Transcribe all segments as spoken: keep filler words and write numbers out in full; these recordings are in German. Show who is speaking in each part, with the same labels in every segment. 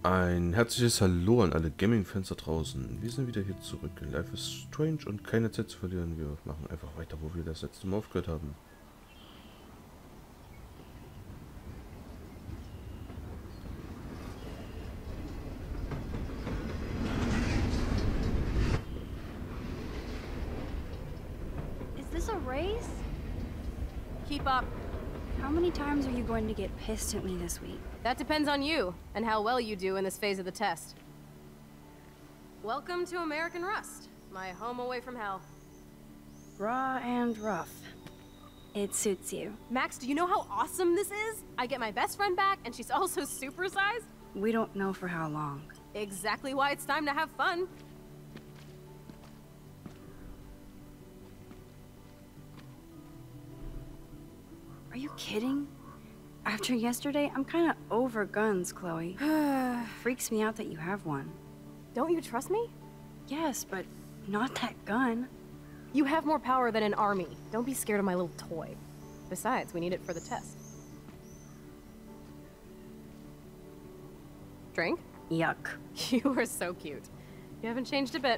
Speaker 1: Ein herzliches Hallo an alle Gaming-Fans da draußen. Wir sind wieder hier zurück in Life is Strange und keine Zeit zu verlieren. Wir machen einfach weiter, wo wir das letzte Mal aufgehört haben.
Speaker 2: Is this a race?
Speaker 3: Keep up.
Speaker 2: How many times are you going to get pissed at me this week?
Speaker 3: That depends on you, and how well you do in this phase of the test. Welcome to American Rust, my home away from hell.
Speaker 2: Raw and rough. It suits you.
Speaker 3: Max, do you know how awesome this is? I get my best friend back, and she's also supersized.
Speaker 2: We don't know for how long.
Speaker 3: Exactly why it's time to have fun.
Speaker 2: Are you kidding? After yesterday, I'm kind of over guns, Chloe. Freaks me out that you have one.
Speaker 3: Don't you trust me?
Speaker 2: Yes, but not that gun.
Speaker 3: You have more power than an army. Don't be scared of my little toy. Besides, we need it for the test. Drink?
Speaker 2: Yuck.
Speaker 3: You are so cute. You haven't changed a bit.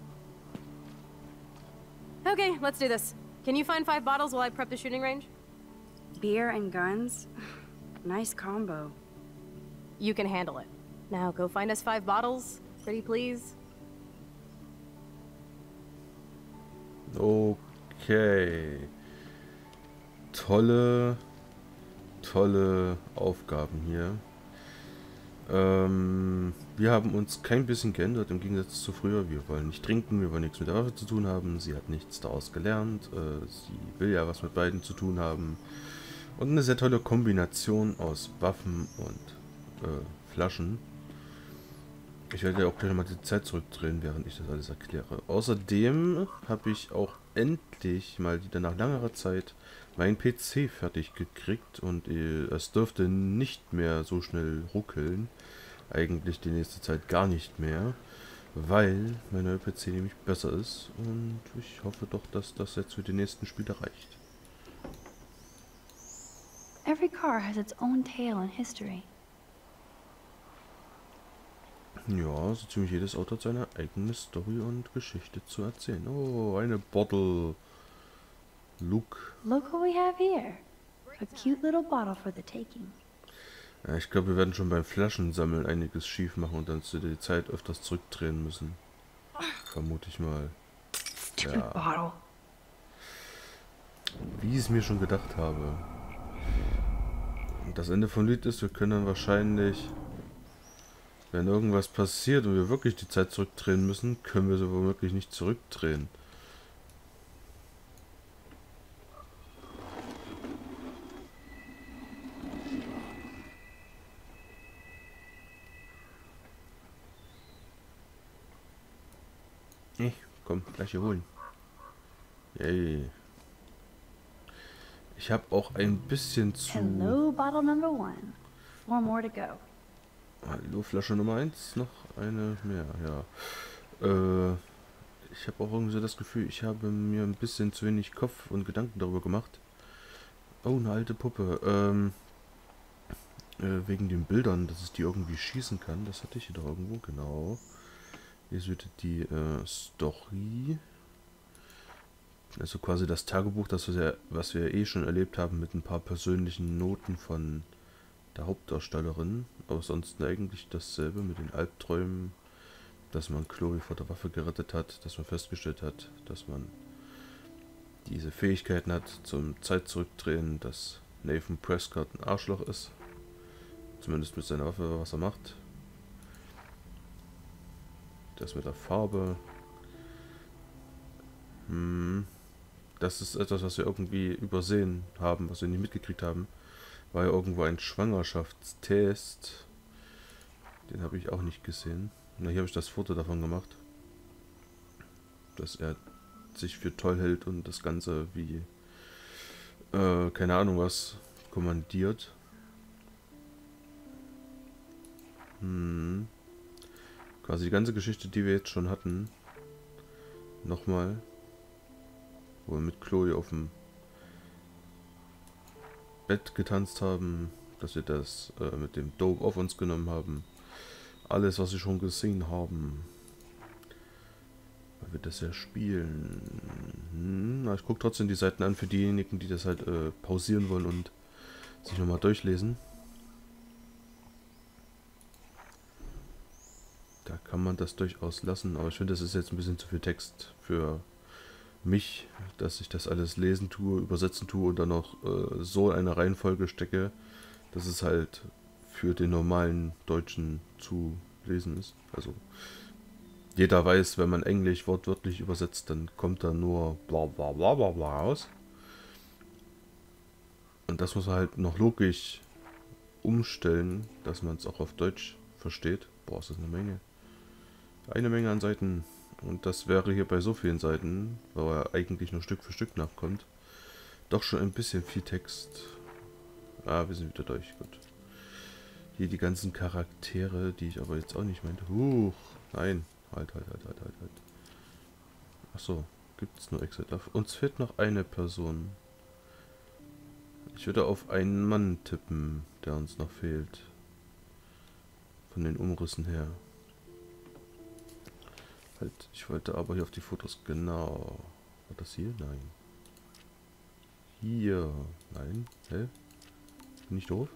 Speaker 3: Okay, let's do this. Can you find five bottles while I prep the shooting range?
Speaker 2: Beer and guns? Nice combo.
Speaker 3: You can handle it. Now go find us five bottles, pretty please.
Speaker 1: Okay. Tolle, tolle Aufgaben hier. Ähm, wir haben uns kein bisschen geändert im Gegensatz zu früher. Wir wollen nicht trinken, wir wollen nichts mit der Waffe zu tun haben. Sie hat nichts daraus gelernt. Äh, sie will ja was mit beiden zu tun haben. Und eine sehr tolle Kombination aus Waffen und äh, Flaschen. Ich werde ja auch gleich nochmal die Zeit zurückdrehen, während ich das alles erkläre. Außerdem habe ich auch endlich mal wieder nach langer Zeit meinen P C fertig gekriegt und äh, es dürfte nicht mehr so schnell ruckeln. Eigentlich die nächste Zeit gar nicht mehr, weil mein neuer P C nämlich besser ist und ich hoffe doch, dass das jetzt für die nächsten Spiele reicht.
Speaker 4: Every car has its own tale and history.
Speaker 1: Ja, so ziemlich jedes Auto hat seine eigene Story und Geschichte zu erzählen. Oh, eine Bottle. Look.
Speaker 4: Look what we have here. A cute little bottle for the taking.
Speaker 1: Ja, ich glaube, wir werden schon beim Flaschensammeln einiges schief machen und dann zu der Zeit öfters zurückdrehen müssen. Vermute ich mal.
Speaker 2: Stupid
Speaker 1: Ja.
Speaker 2: bottle.
Speaker 1: Wie ich es mir schon gedacht habe. Und das Ende vom Lied ist, wir können dann wahrscheinlich, wenn irgendwas passiert und wir wirklich die Zeit zurückdrehen müssen, können wir so womöglich nicht zurückdrehen. Ich komm, gleich hier holen. Yay. Ich habe auch ein bisschen zu...
Speaker 4: Hello, bottle number one. Four more to go.
Speaker 1: Hallo, Flasche Nummer eins. Noch eine mehr, ja. Äh, ich habe auch irgendwie so das Gefühl, ich habe mir ein bisschen zu wenig Kopf und Gedanken darüber gemacht. Oh, eine alte Puppe. Ähm, äh, wegen den Bildern, dass es die irgendwie schießen kann. Das hatte ich hier doch irgendwo, genau. Hier ist die äh, Story. Also quasi das Tagebuch, das wir, was wir eh schon erlebt haben, mit ein paar persönlichen Noten von der Hauptdarstellerin. Aber sonst eigentlich dasselbe mit den Albträumen, dass man Chloe vor der Waffe gerettet hat, dass man festgestellt hat, dass man diese Fähigkeiten hat zum Zeit zurückdrehen, dass Nathan Prescott ein Arschloch ist. Zumindest mit seiner Waffe, was er macht. Das mit der Farbe. Hm. Das ist etwas, was wir irgendwie übersehen haben, was wir nicht mitgekriegt haben. War ja irgendwo ein Schwangerschaftstest. Den habe ich auch nicht gesehen. Na, hier habe ich das Foto davon gemacht. Dass er sich für toll hält und das Ganze wie, äh, keine Ahnung was, kommandiert. Hm. Quasi die ganze Geschichte, die wir jetzt schon hatten. Nochmal. Wo wir mit Chloe auf dem Bett getanzt haben, dass wir das äh, mit dem Dope auf uns genommen haben alles, was sie schon gesehen haben. Weil wir das ja spielen. Hm, na, ich gucke trotzdem die Seiten an für diejenigen, die das halt äh, pausieren wollen und sich nochmal durchlesen. Da kann man das durchaus lassen, aber ich finde, das ist jetzt ein bisschen zu viel Text für mich, dass ich das alles lesen tue, übersetzen tue und dann noch äh, so in eine Reihenfolge stecke, dass es halt für den normalen Deutschen zu lesen ist. Also jeder weiß, wenn man Englisch wortwörtlich übersetzt, dann kommt da nur bla bla bla bla bla raus. Und das muss man halt noch logisch umstellen, dass man es auch auf Deutsch versteht. Boah, ist das eine Menge. Eine Menge an Seiten. Und das wäre hier bei so vielen Seiten, weil er eigentlich nur Stück für Stück nachkommt, doch schon ein bisschen viel Text. Ah, wir sind wieder durch. Gut. Hier die ganzen Charaktere, die ich aber jetzt auch nicht meinte. Huch, nein. Halt, halt, halt, halt, halt, halt. Achso, gibt es nur Exit. Uns fehlt noch eine Person. Ich würde auf einen Mann tippen, der uns noch fehlt. Von den Umrissen her. Halt, ich wollte aber hier auf die Fotos genau. War das hier? Nein. Hier. Nein. Hä? Bin ich doof?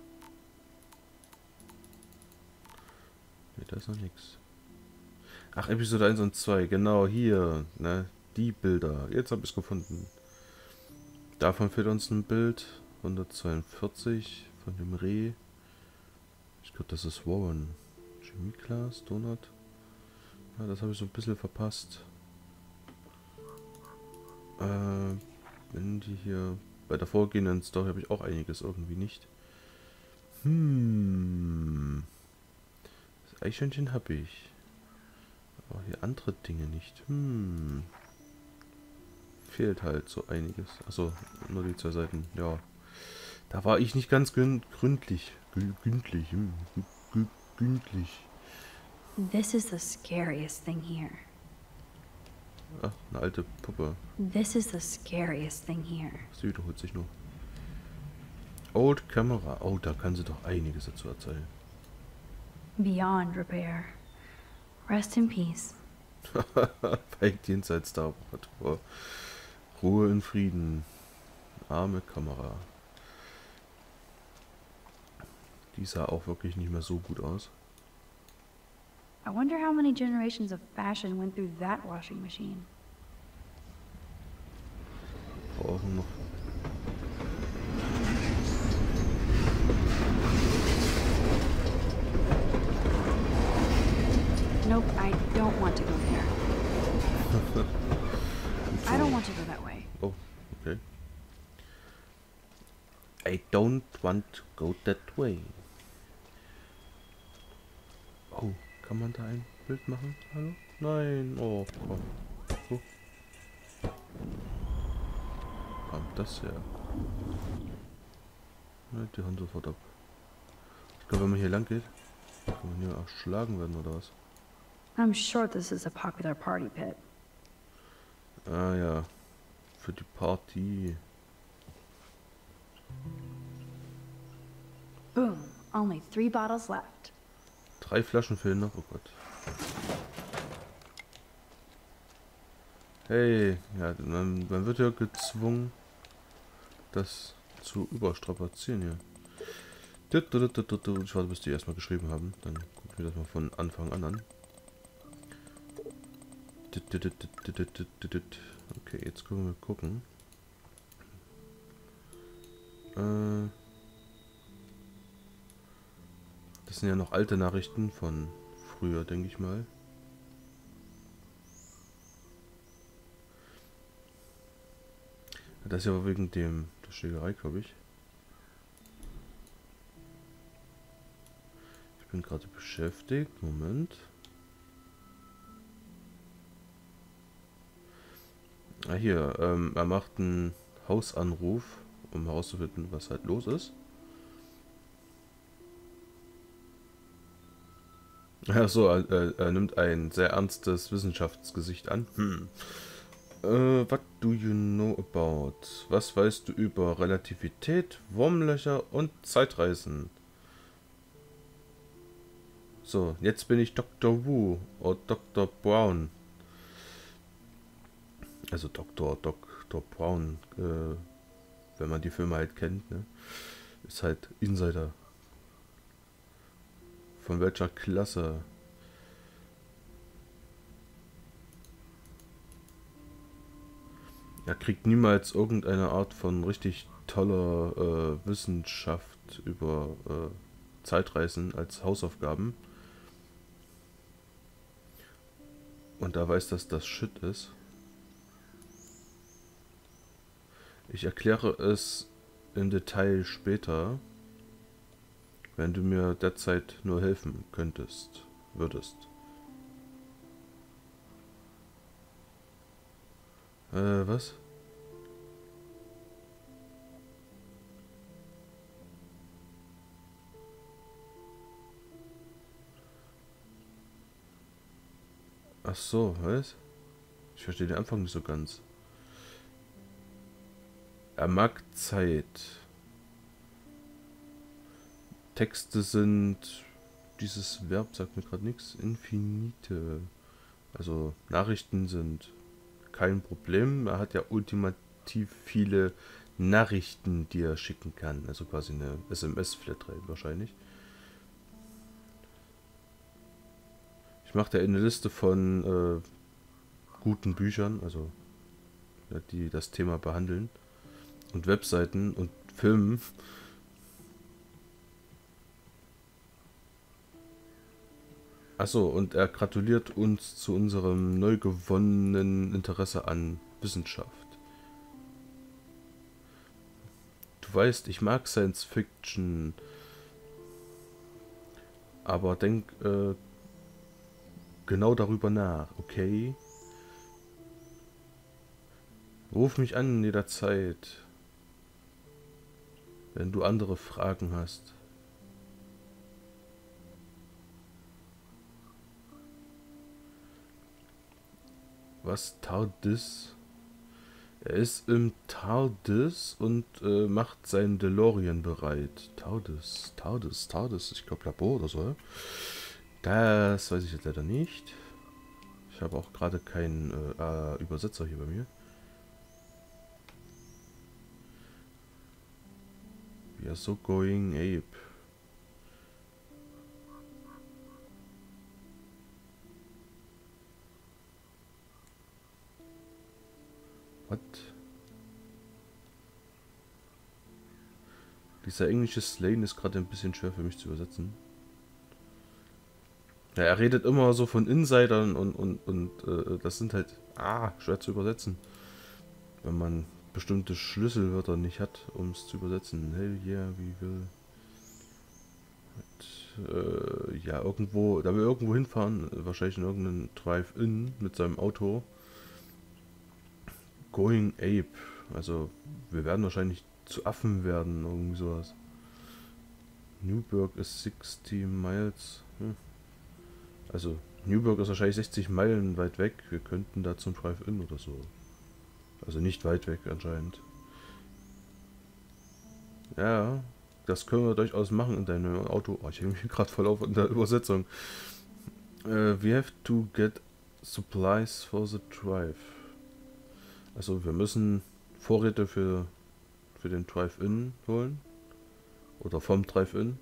Speaker 1: Ne, da ist noch nichts. Ach, Episode eins und zwei. Genau, hier. Ne? Die Bilder. Jetzt habe ich es gefunden. Davon fehlt uns ein Bild. hundertzweiundvierzig von dem Reh. Ich glaube, das ist Warren. Chemieglas, Donut. Ja, das habe ich so ein bisschen verpasst. Äh, wenn die hier... Bei der vorgehenden Story habe ich auch einiges irgendwie nicht. Hm. Das Eichhörnchen habe ich. Aber hier andere Dinge nicht. Hm. Fehlt halt so einiges. Achso, nur die zwei Seiten. Ja. Da war ich nicht ganz gründlich. Gründlich. Hm. Gründlich.
Speaker 4: This is the scariest thing here.
Speaker 1: Ach, eine alte Puppe.
Speaker 4: This is the scariest thing here.
Speaker 1: Sie wiederholt sich nur. Old Camera. Oh, da kann sie doch einiges dazu erzählen.
Speaker 4: Beyond repair. Rest in peace.
Speaker 1: Weit jenseits der Apparatur. Ruhe in Frieden. Arme Kamera. Die sah auch wirklich nicht mehr so gut aus.
Speaker 4: I wonder how many generations of fashion went through that washing machine.
Speaker 1: Brauchen noch.
Speaker 2: Nope, I don't want to go there. I don't want to go that way.
Speaker 1: Oh, okay. I don't want to go that way. Oh, kann man da ein Bild machen? Hallo? Nein. Oh, oh. Oh. Kommt das her? Ne, die Hand sofort ab. Ich glaube, wenn man hier lang geht, kann man hier erschlagen werden oder was?
Speaker 4: I'm sure this is a popular party pit.
Speaker 1: Ah ja, für die Party.
Speaker 4: Boom. Only three bottles left.
Speaker 1: Drei Flaschen fehlen noch, oh Gott. Hey, ja, man, man wird ja gezwungen, das zu überstrapazieren hier. Ich warte, bis die erstmal geschrieben haben. Dann gucken wir das mal von Anfang an an. Okay, jetzt können wir gucken. Äh, das sind ja noch alte Nachrichten von früher, denke ich mal. Das ist ja wegen dem der Schlägerei, glaube ich. Ich bin gerade beschäftigt. Moment. Ah, hier, ähm, er macht einen Hausanruf, um herauszufinden, was halt los ist. Achso, er, er, er nimmt ein sehr ernstes Wissenschaftsgesicht an. Hm. Äh, what do you know about? Was weißt du über Relativität, Wurmlöcher und Zeitreisen? So, jetzt bin ich Doktor Wu oder Doktor Brown. Also Doktor, Doktor Brown, äh, wenn man die Filme halt kennt, ne? Ist halt Insider. Von welcher Klasse? Er kriegt niemals irgendeine Art von richtig toller äh, Wissenschaft über äh, Zeitreisen als Hausaufgaben. Und da weiß, dass das Shit ist. Ich erkläre es im Detail später, wenn du mir derzeit nur helfen könntest, würdest. Äh, was? Ach so, was? Ich verstehe den Anfang nicht so ganz. Er mag Zeit. Texte sind... Dieses Verb sagt mir gerade nichts. Infinite. Also Nachrichten sind kein Problem. Er hat ja ultimativ viele Nachrichten, die er schicken kann. Also quasi eine S M S-Flatrate wahrscheinlich. Ich mache da eine Liste von äh, guten Büchern, also ja, die das Thema behandeln. Und Webseiten und Filmen. Achso, und er gratuliert uns zu unserem neu gewonnenen Interesse an Wissenschaft. Du weißt, ich mag Science Fiction. Aber denk äh, genau darüber nach, okay? Ruf mich an jederzeit, wenn du andere Fragen hast. Was? TARDIS? Er ist im TARDIS und äh, macht seinen DeLorean bereit. TARDIS, TARDIS, TARDIS. Ich glaube Labor oder so. Das weiß ich jetzt leider nicht. Ich habe auch gerade keinen äh, äh, Übersetzer hier bei mir. We are so going ape. What? Dieser englische Slang ist gerade ein bisschen schwer für mich zu übersetzen. Ja, er redet immer so von Insidern und, und, und äh, das sind halt ah, schwer zu übersetzen. Wenn man bestimmte Schlüsselwörter nicht hat, um es zu übersetzen. Hell yeah, wie will. Und, äh, ja, irgendwo, da will irgendwo hinfahren, wahrscheinlich in irgendeinen Drive-In mit seinem Auto. Going ape. Also, wir werden wahrscheinlich zu Affen werden, irgendwie sowas. Newburgh ist sixty miles. Hm. Also, Newburgh ist wahrscheinlich sechzig Meilen weit weg. Wir könnten da zum Drive-In oder so. Also nicht weit weg anscheinend. Ja, das können wir durchaus machen in deinem Auto. Oh, ich hänge mich gerade voll auf in der Übersetzung. Uh, we have to get supplies for the drive. Also wir müssen Vorräte für, für den Drive-In holen. Oder vom Drive-In.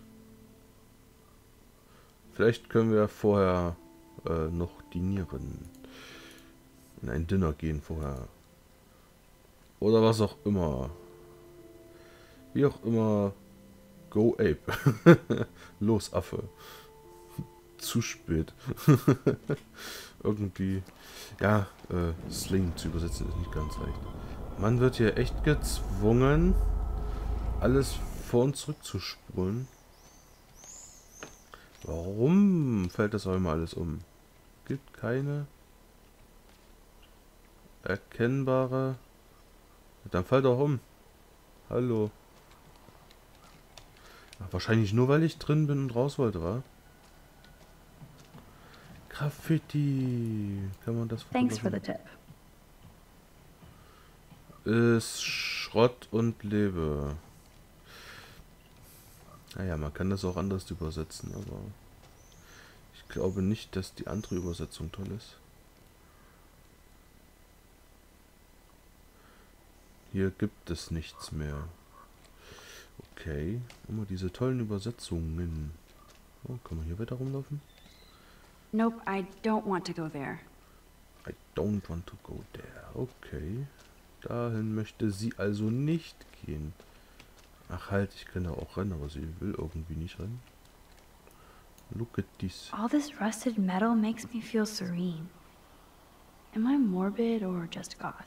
Speaker 1: Vielleicht können wir vorher äh, noch dinieren. In ein Dinner gehen vorher. Oder was auch immer. Wie auch immer. Go Ape. Los, Affe. Zu spät. Irgendwie. Ja, äh, Sling zu übersetzen ist nicht ganz leicht. Man wird hier echt gezwungen, alles vor und zurück zu spulen. Warum fällt das auch immer alles um? Gibt keine erkennbare... Dann fällt doch um. Hallo. Ach, wahrscheinlich nur, weil ich drin bin und raus wollte, wa? Graffiti. Kann man das...
Speaker 4: Thanks for the tip.
Speaker 1: Ist Schrott und lebe. Naja, man kann das auch anders übersetzen, aber... glaube nicht, dass die andere Übersetzung toll ist. Hier gibt es nichts mehr. Okay, immer diese tollen Übersetzungen. Oh, kann man hier weiter rumlaufen?
Speaker 2: Nope, I don't want to go there.
Speaker 1: I don't want to go there. Okay. Dahin möchte sie also nicht gehen. Ach halt, ich kann da auch rennen, aber sie will irgendwie nicht rennen. Look at this.
Speaker 4: All this rusted metal makes me feel serene. Am I morbid or just goth?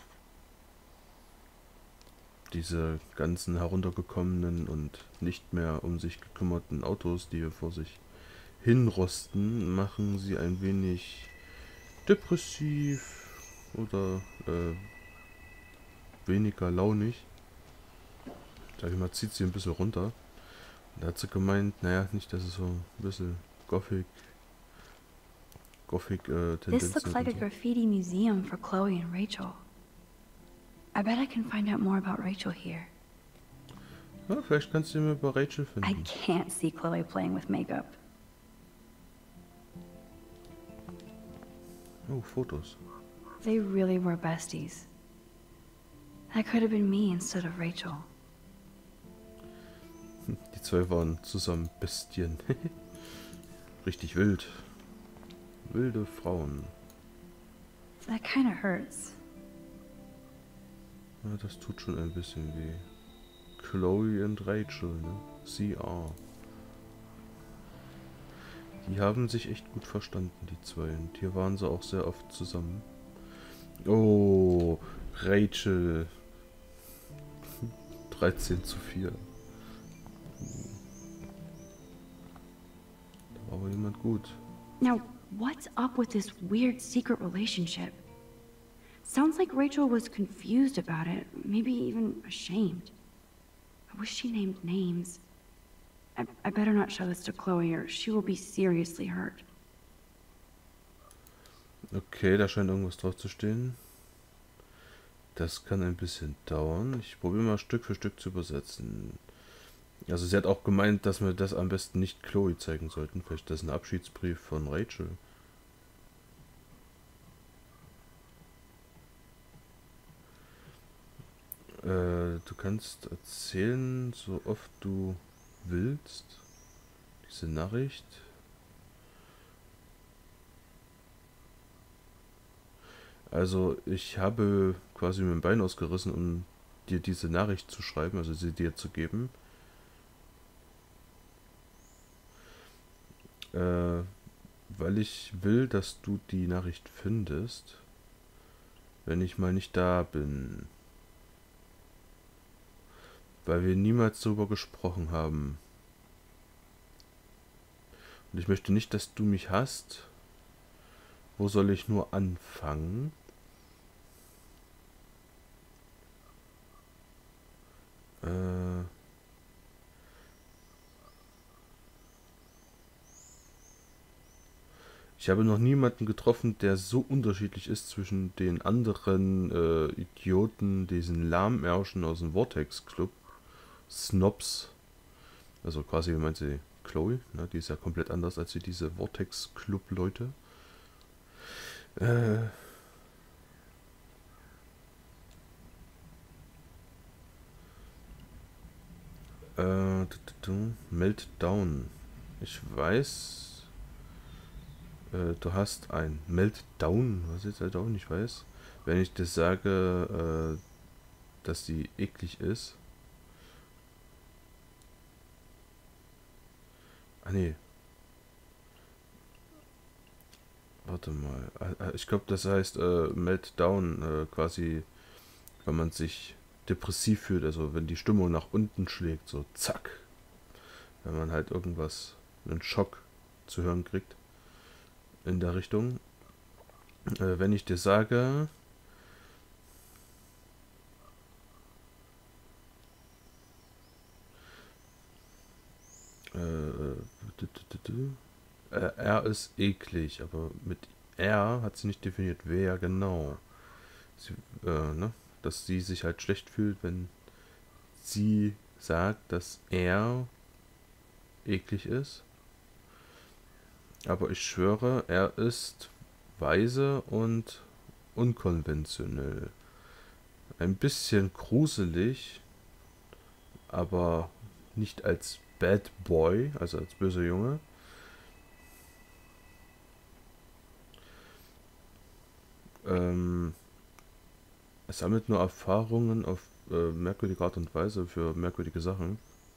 Speaker 1: Diese ganzen heruntergekommenen und nicht mehr um sich gekümmerten Autos, die hier vor sich hinrosten, machen sie ein wenig depressiv oder äh, weniger launig. Sag ich mal, zieht sie ein bisschen runter. Da hat sie gemeint, naja, nicht, dass es so ein bisschen Gothic, Gothic äh,
Speaker 4: This
Speaker 1: Tendenzen
Speaker 4: looks like a
Speaker 1: und so.
Speaker 4: graffiti museum for Chloe and Rachel. I bet I can find out more about Rachel here.
Speaker 1: Ja, vielleicht kannst du mir über Rachel
Speaker 4: I
Speaker 1: finden.
Speaker 4: can't see Chloe playing with makeup.
Speaker 1: Oh, Fotos.
Speaker 4: They really were besties. That could have been me instead of Rachel.
Speaker 1: Die zwei waren zusammen Bestien. Richtig wild. Wilde Frauen.
Speaker 4: That kind of hurts.
Speaker 1: Ja, das tut schon ein bisschen weh. Chloe und Rachel, ne? C R. Die haben sich echt gut verstanden, die zwei. Und hier waren sie auch sehr oft zusammen. Oh, Rachel. dreizehn zu vier. Da war aber jemand gut.
Speaker 2: Now, what's up with this weird secret relationship? Sounds like Rachel was confused about it, maybe even ashamed. I wish she named names. I, I better not show this to Chloe or she will be seriously hurt.
Speaker 1: Okay, da scheint irgendwas drauf zu stehen. Das kann ein bisschen dauern. Ich probiere mal Stück für Stück zu übersetzen. Also sie hat auch gemeint, dass wir das am besten nicht Chloe zeigen sollten. Vielleicht ist das ein Abschiedsbrief von Rachel. Äh, du kannst erzählen, so oft du willst. Diese Nachricht. Also ich habe quasi mein Bein ausgerissen, um dir diese Nachricht zu schreiben, also sie dir zu geben. Äh, weil ich will, dass du die Nachricht findest, wenn ich mal nicht da bin. Weil wir niemals darüber gesprochen haben. Und ich möchte nicht, dass du mich hasst. Wo soll ich nur anfangen? Äh... Ich habe noch niemanden getroffen, der so unterschiedlich ist zwischen den anderen äh, Idioten, diesen Lahmärschen aus dem Vortex Club. Snobs. Also quasi, wie meint sie, Chloe, ne? Die ist ja komplett anders als wie diese Vortex Club Leute. Äh... Äh, Meltdown. Ich weiß... Du hast ein Meltdown, was ich jetzt halt auch nicht weiß. Wenn ich dir sage, äh, dass sie eklig ist. Ah nee. Warte mal. Ich glaube, das heißt äh, Meltdown, äh, quasi, wenn man sich depressiv fühlt, also wenn die Stimmung nach unten schlägt, so zack. Wenn man halt irgendwas, einen Schock zu hören kriegt. In der Richtung. Äh, wenn ich dir sage, äh, äh, er ist eklig, aber mit er hat sie nicht definiert, wer genau. Sie, äh, ne? Dass sie sich halt schlecht fühlt, wenn sie sagt, dass er eklig ist. Aber ich schwöre, er ist weise und unkonventionell. Ein bisschen gruselig, aber nicht als Bad Boy, also als böser Junge. Ähm, er sammelt nur Erfahrungen auf äh, merkwürdige Art und Weise für merkwürdige Sachen.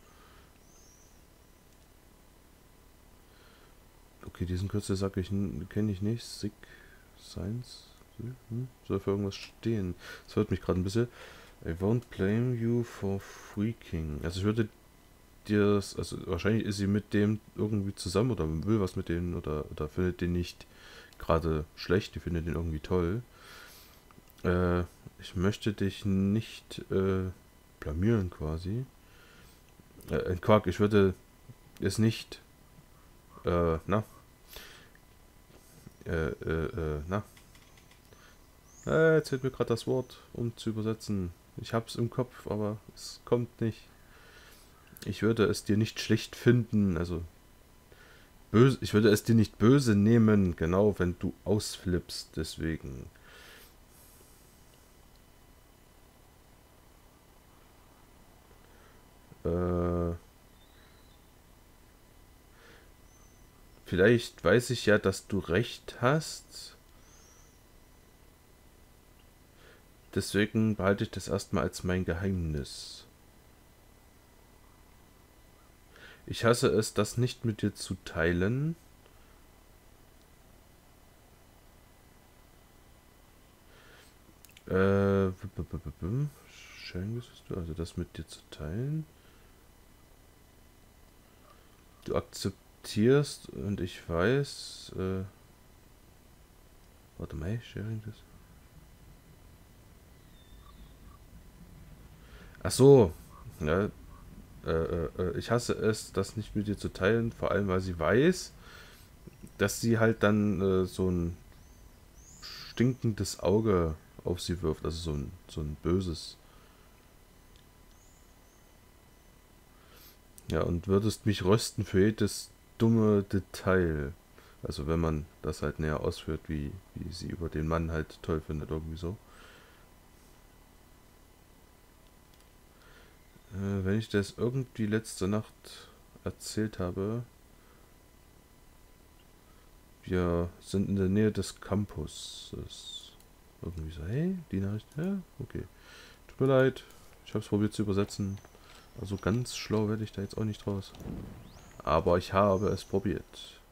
Speaker 1: Okay, diesen Kürzel sag ich kenne ich nicht. Sick Science. Hm? Soll für irgendwas stehen. Das hört mich gerade ein bisschen. I won't blame you for freaking. Also ich würde dir, also wahrscheinlich ist sie mit dem irgendwie zusammen oder will was mit denen oder, oder findet den nicht gerade schlecht, die findet den irgendwie toll. Äh, ich möchte dich nicht äh, blamieren quasi. Äh, ein Quark, ich würde es nicht, äh, na, äh, äh, äh, na. Äh, jetzt fehlt mir gerade das Wort, um zu übersetzen. Ich hab's im Kopf, aber es kommt nicht. Ich würde es dir nicht schlecht finden, also böse, ich würde es dir nicht böse nehmen, genau, wenn du ausflippst, deswegen. Äh, vielleicht weiß ich ja, dass du recht hast. Deswegen behalte ich das erstmal als mein Geheimnis. Ich hasse es, das nicht mit dir zu teilen. Äh, Sharing, also das mit dir zu teilen. Du akzeptierst und ich weiß, äh, warte mal, Sharing das. Ach so, ja, äh, äh, ich hasse es, das nicht mit dir zu teilen, vor allem weil sie weiß, dass sie halt dann äh, so ein stinkendes Auge auf sie wirft, also so ein, so ein böses. Ja, und würdest mich rösten für jedes dumme Detail. Also wenn man das halt näher ausführt, wie, wie sie über den Mann halt toll findet, irgendwie so. Äh, wenn ich das irgendwie letzte Nacht erzählt habe, wir sind in der Nähe des Campuses. Irgendwie so, hey, die Nachricht, ja, okay. Tut mir leid, ich habe es probiert zu übersetzen. Also ganz schlau werde ich da jetzt auch nicht draus. Aber ich habe es probiert.